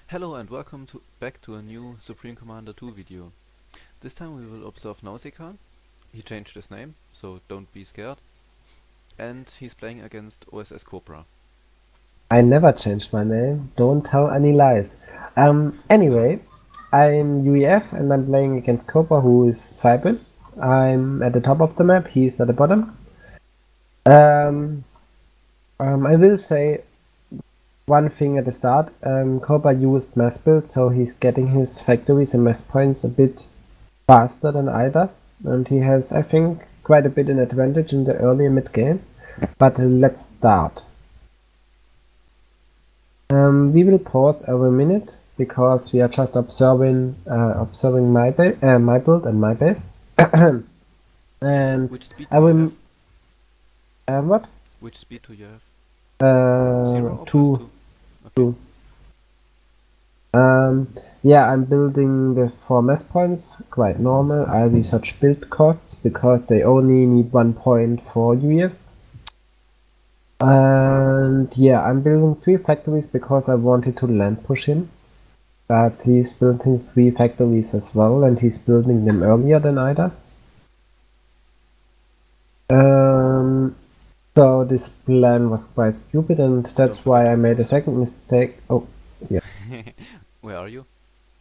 Hello and welcome back to a new Supreme Commander 2 video. This time we will observe Nausicaa. He changed his name, so don't be scared. And he's playing against OSS Cobra. I never changed my name. Don't tell any lies. No. Anyway, I'm UEF and I'm playing against Cobra, who is Cybin. I'm at the top of the map. He's at the bottom. I will say one thing at the start. Cobra used mass build, so he's getting his factories and mass points a bit faster than I does, and he has, I think, quite a bit an advantage in the early mid game. But let's start. We will pause every minute because we are just observing my build and my base. And Which speed I do you will have? what? Which speed do you have? 0 or plus Two, 2? Okay. two. Yeah, I'm building the 4 mass points, quite normal. I research build costs because they only need 1 point for UEF. And yeah, I'm building 3 factories because I wanted to land push him. But he's building 3 factories as well, and he's building them earlier than I does. So this plan was quite stupid, and Don't that's forget why I to made a pause. second mistake. Oh, yeah, Where are you?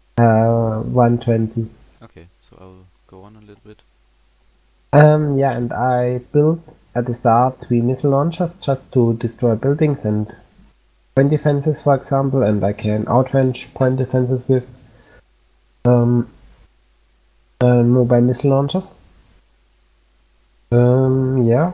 120. Okay, so I'll go on a little bit. Yeah, and I built at the start 3 missile launchers just to destroy buildings and point defenses, for example, and I can outrange point defenses with um, mobile missile launchers. Yeah.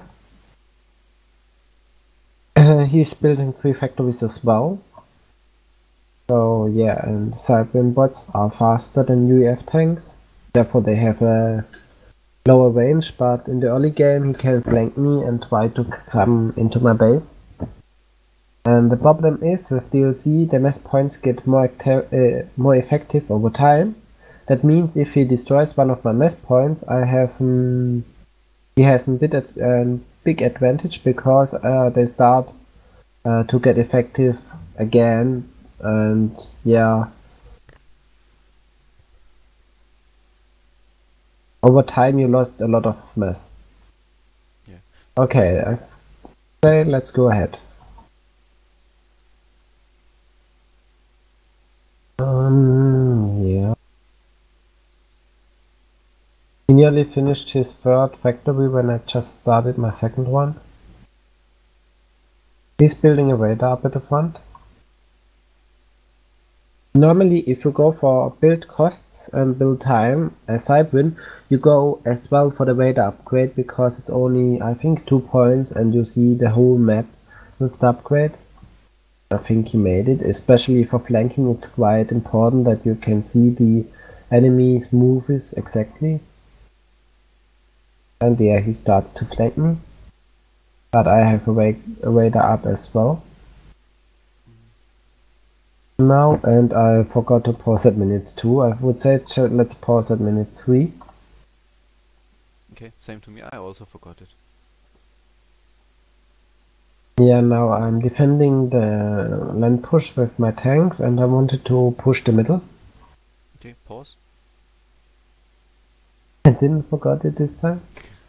He's building 3 factories as well. So yeah, and Cybermen bots are faster than UEF tanks, therefore they have a lower range, but in the early game he can flank me and try to come into my base. And the problem is, with DLC, the mass points get more effective over time. That means if he destroys one of my mass points, he has a big advantage because they start to get effective again, and yeah, over time you lost a lot of mass. Yeah. Okay, I say let's go ahead. Yeah. He nearly finished his 3rd factory when I just started my 2nd one. He's building a radar up at the front. Normally, if you go for build costs and build time as Cybin, you go as well for the radar upgrade because it's only, I think, 2 points and you see the whole map with the upgrade. I think he made it, especially for flanking. It's quite important that you can see the enemy's moves exactly. And yeah, he starts to flank me. But I have a radar up as well now, and I forgot to pause at minute 2. I would say let's pause at minute 3. Okay, same to me. I also forgot it. Yeah, now I'm defending the land push with my tanks, and I wanted to push the middle. Okay, pause. I didn't forget it this time.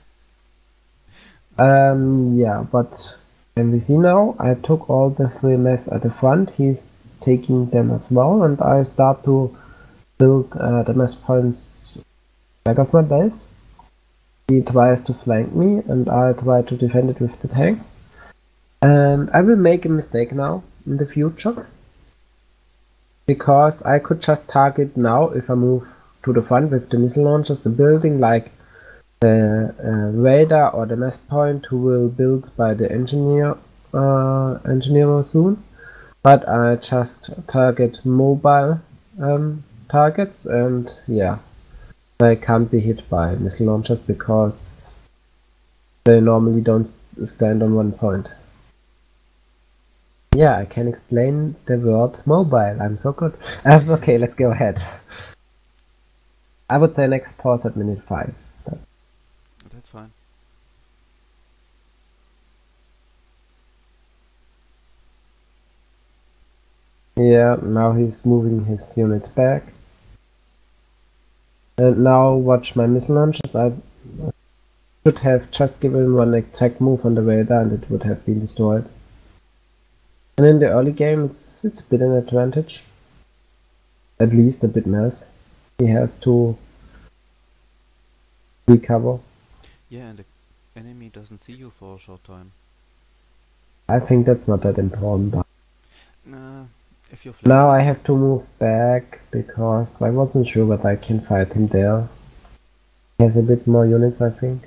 Yeah, but can we see now? I took all the 3 mass at the front. He's taking them as well, and I start to build the mass points back of my base. He tries to flank me, and I try to defend it with the tanks. And I will make a mistake now in the future, because I could just target now, if I move to the front with the missile launchers, the building like the radar or the mass point who will build by the engineer soon. But I just target mobile targets, and yeah, they can't be hit by missile launchers because they normally don't stand on 1 point. Yeah, I can explain the word mobile. I'm so good. Okay, let's go ahead. I would say next pause at minute 5. That's fine. Yeah, now he's moving his units back. And now watch my missile launches. I should have just given one attack move on the radar and it would have been destroyed. And in the early game it's a bit an advantage. At least a bit less. He has to recover. Yeah, and the enemy doesn't see you for a short time. I think that's not that important. If you're Now I flanking, have to move back because I wasn't sure whether I can fight him there. He has a bit more units, I think.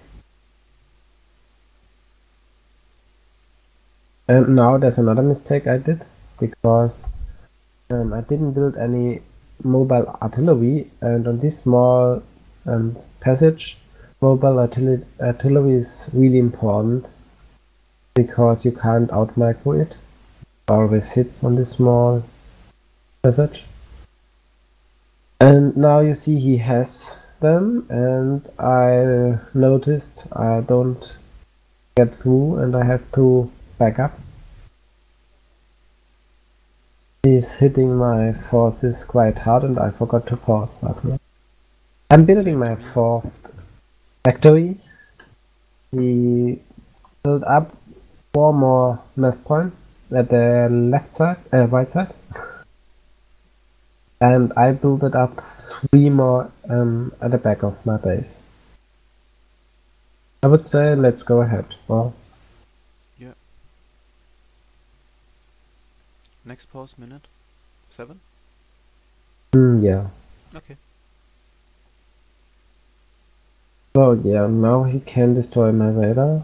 And now there's another mistake I did because I didn't build any mobile artillery, and on this small passage mobile artillery is really important because you can't outmicro it. It always hits on this small passage. And now you see he has them, and I noticed I don't get through and I have to back up. He's hitting my forces quite hard and I forgot to pause. But I'm building Same my to me. 4th factory. He built up 4 more mass points at the left side, right side. And I built it up 3 more at the back of my base. I would say let's go ahead. Well, Yeah. Next pause minute 7. yeah. Okay. So yeah, now he can destroy my radar.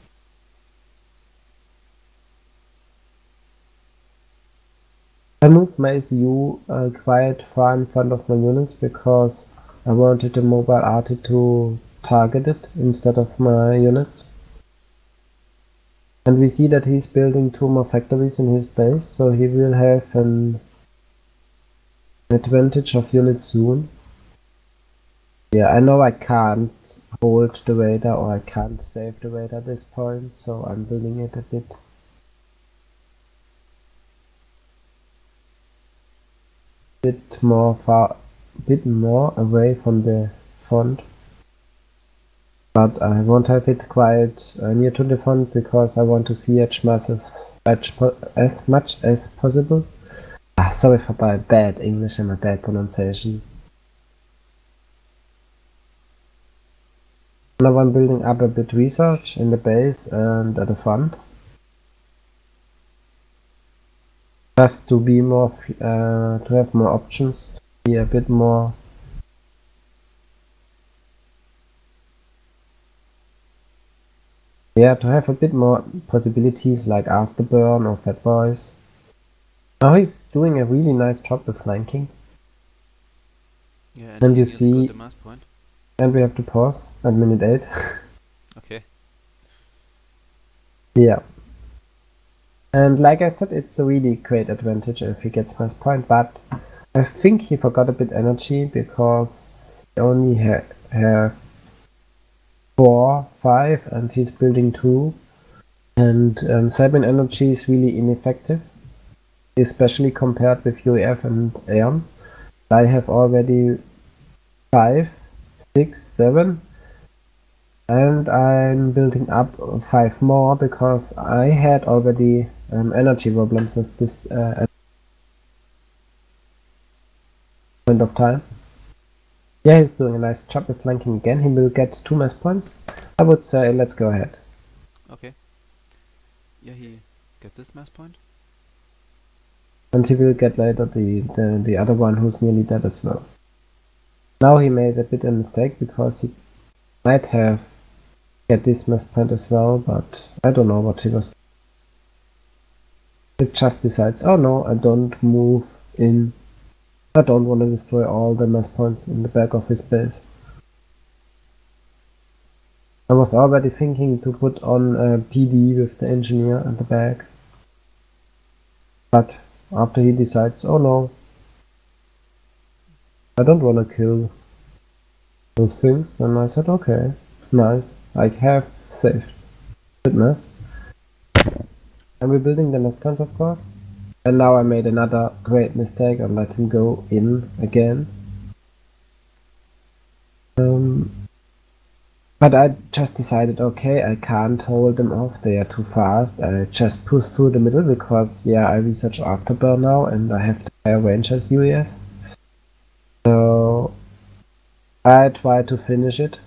I moved my SU quite far in front of my units because I wanted the mobile arty to target it instead of my units. And we see that he's building 2 more factories in his base, so he will have an advantage of units soon. Yeah, I know I can't hold the radar or I can't save the radar at this point, so I'm building it a bit more away from the front. But I won't have it quite near to the front because I want to see as much as possible. Sorry for my bad English and my bad pronunciation. Now I'm building up a bit research in the base and at the front. Just to be more, to have more options, to be a bit more. Yeah, to have a bit more possibilities like Afterburn or Fat Boys. Now he's doing a really nice job with flanking. Yeah, And he you got see, the mass point. and we have to pause at minute 8. Okay. Yeah. And like I said, it's a really great advantage if he gets mass point, but I think he forgot a bit energy because he only have 4, 5 and he's building 2. And Cyber energy is really ineffective, especially compared with UEF and Aeon. I have already 5, 6, 7, and I'm building up 5 more because I had already energy problems at this point of time. Yeah, he's doing a nice job with flanking again. He will get 2 mass points. I would say let's go ahead. Okay. Yeah, he get this mass point. And he will get later the other one who's nearly dead as well. Now he made a bit of a mistake because he might have get this mass point as well, but I don't know what he was. It just decides, oh no, I don't move in. I don't want to destroy all the mass points in the back of his base. I was already thinking to put on a PD with the engineer at the back. But after he decides, oh no, I don't want to kill those things, then I said, okay, nice, I have saved. Goodness. I'm rebuilding the mass points, of course. And now I made another great mistake and let him go in again. But I just decided, okay, I can't hold them off, they are too fast. I just push through the middle because, yeah, I research Afterburn now and I have the higher range as UES. So I try to finish it.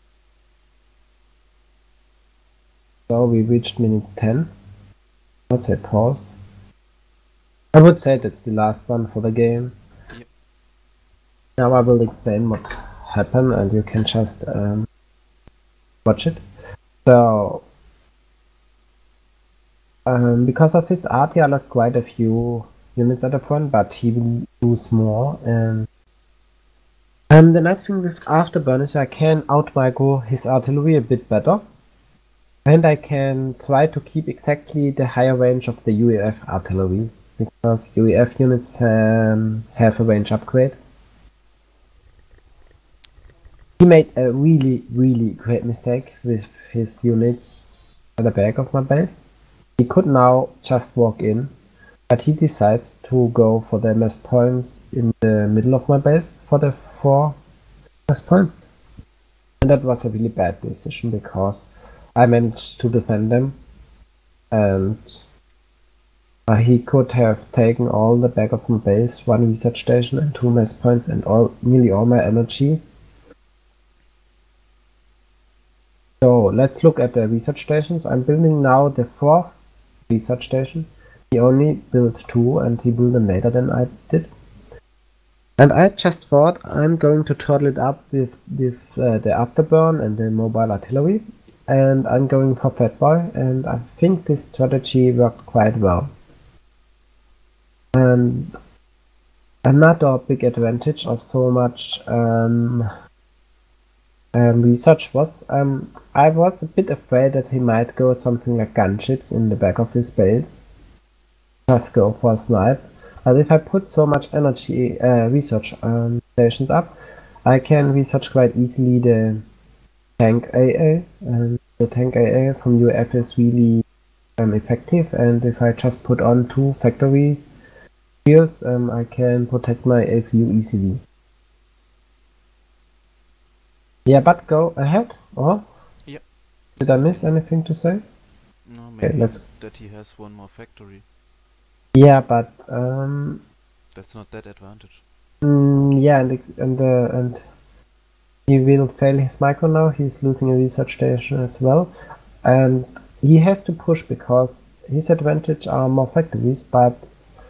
So we reached minute 10. I would say pause. I would say that's the last one for the game. Yep. Now I will explain what happened and you can just watch it. So because of his art he lost quite a few units at the front, but he will lose more. And the nice thing with Afterburn is I can out-micro his artillery a bit better. And I can try to keep exactly the higher range of the UEF artillery, because UEF units have a range upgrade. He made a really great mistake with his units at the back of my base. He could now just walk in, but he decides to go for the MS points in the middle of my base for the 4 MS points. And that was a really bad decision because I managed to defend them, and he could have taken all the back of my base, 1 research station and 2 mass points and nearly all my energy. So let's look at the research stations. I'm building now the 4th research station. He only built 2 and he built them later than I did. And I just thought I'm going to turtle it up with the Afterburn and the mobile artillery. And I'm going for Fatboy, and I think this strategy worked quite well. And another big advantage of so much research was I was a bit afraid that he might go something like gunships in the back of his base, just go for a snipe. But if I put so much energy research stations up, I can research quite easily the tank AA, and the tank AA from UEF is really effective, and if I just put on 2 factory shields, I can protect my ACU easily. Yeah, but go ahead, or? Yep. Did I miss anything to say? No, maybe Okay, that he has 1 more factory. Yeah, but that's not that advantage. Yeah, and he will fail his micro now. He's losing a research station as well, and he has to push because his advantage are more factories. But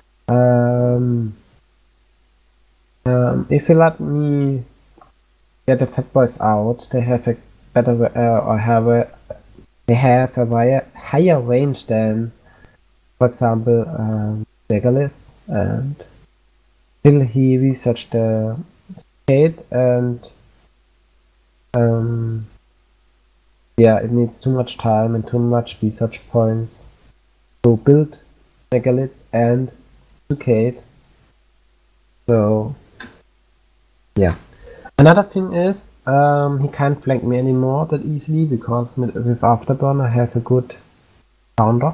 if you let me get the Fat Boys out, they have a better they have a higher range than, for example, Megalith, and still he researched the Skate, and yeah, it needs too much time and too much research points to build Megaliths and Sucade. So yeah. Another thing is he can't flank me anymore that easily because with Afterburn I have a good counter.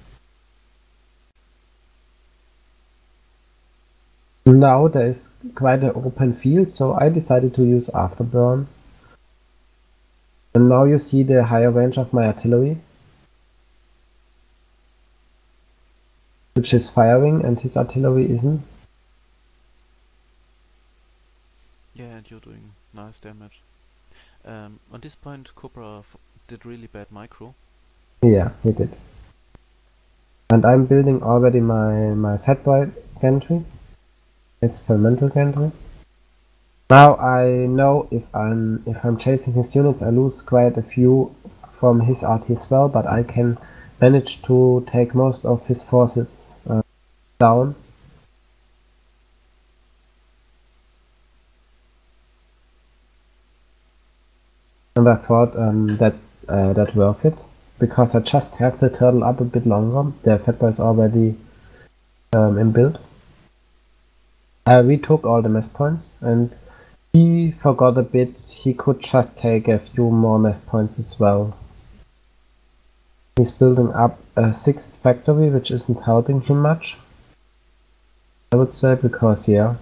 Now there is quite an open field, so I decided to use Afterburn. And now you see the higher range of my artillery, which is firing, and his artillery isn't. Yeah, and you're doing nice damage. On this point, Cobra did really bad micro. Yeah, he did. And I'm building already my Fatboy gantry, experimental gantry. Now I know if I'm chasing his units, I lose quite a few from his RT as well, but I can manage to take most of his forces down. And I thought that worth it, because I just have to turtle up a bit longer. The Fatboy is already in build. I retook all the mass points, and he forgot a bit. He could just take a few more mass points as well. He's building up a 6th factory, which isn't helping him much. I would say, because yeah.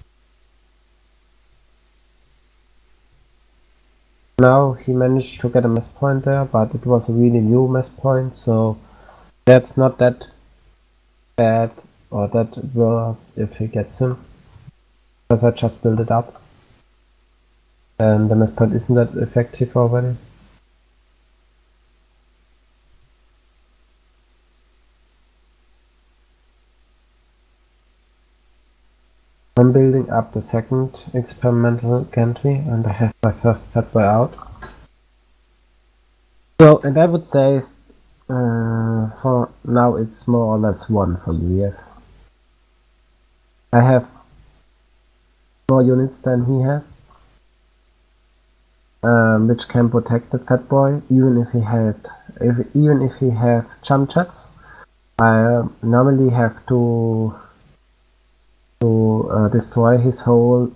Now he managed to get a mess point there, but it was a really new mess point, so that's not that bad or that worse if he gets him. Because I just built it up. And the mess point isn't that effective already. I'm building up the second experimental gantry and I have my first fat boy out. So, and I would say for now it's more or less 1 for UEF. I have more units than he has, which can protect the fat boy even if he have jump jets. I normally have to destroy his whole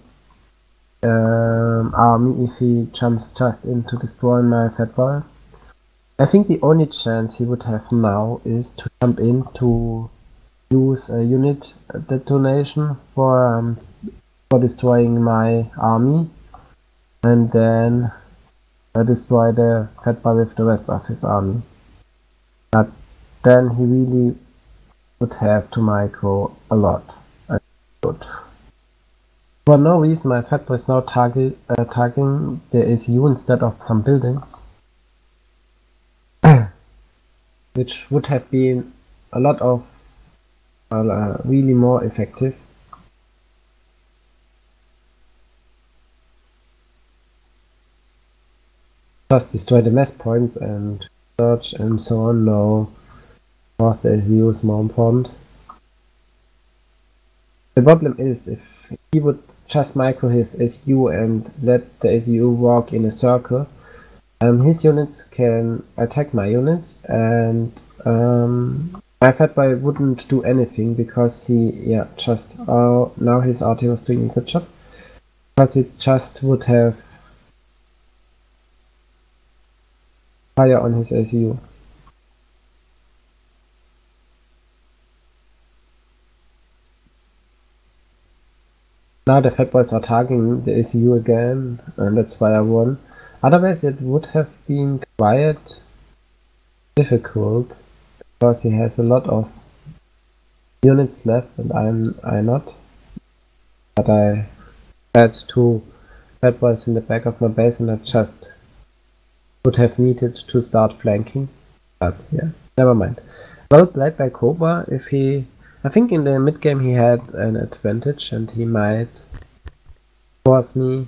army if he jumps just into destroying my fat boy. I think the only chance he would have now is to jump in to use a unit detonation for destroying my army and then destroy the fat boy with the rest of his army. But then he really would have to micro a lot. For no reason my fat boy is now targeting the ACU instead of some buildings. Which would have been a lot of really more effective. Just destroy the mess points and search and so on. No, of course the ACU is more important. The problem is if he would just micro his SU and let the SU walk in a circle, his units can attack my units and my fat boy wouldn't do anything because he just now his RT was doing a good job, because it just would have fire on his SU. Now the fat boys are targeting the ACU again, and that's why I won. Otherwise it would have been quite difficult, because he has a lot of units left and I not. But I had 2 fat boys in the back of my base and I just would have needed to start flanking. But yeah, never mind. Well played by Cobra. I think in the mid game he had an advantage and he might force me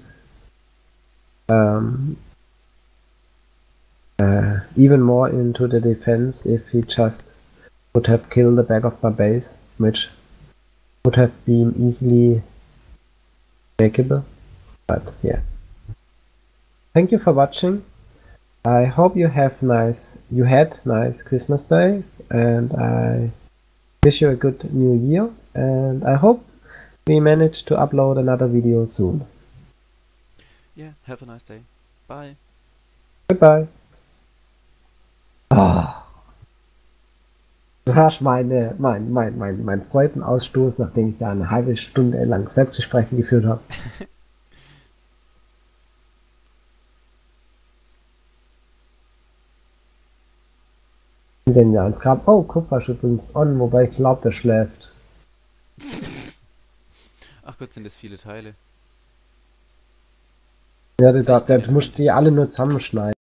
even more into the defense if he just would have killed the back of my base, which would have been easily makeable. But yeah. Thank you for watching. I hope you had nice Christmas days, and I wish you a good new year, and I hope we manage to upload another video soon. Yeah, have a nice day. Bye. Goodbye. Du hörst mein Freudenausstoß, nachdem ich da eine halbe Stunde lang Selbstgespräche geführt habe. Wenn ja ins Grab. Oh, Kupfer ist übrigens on, wobei ich glaube, der schläft. Ach Gott, sind das viele Teile. Ja, du musst die alle nur zusammenschneiden.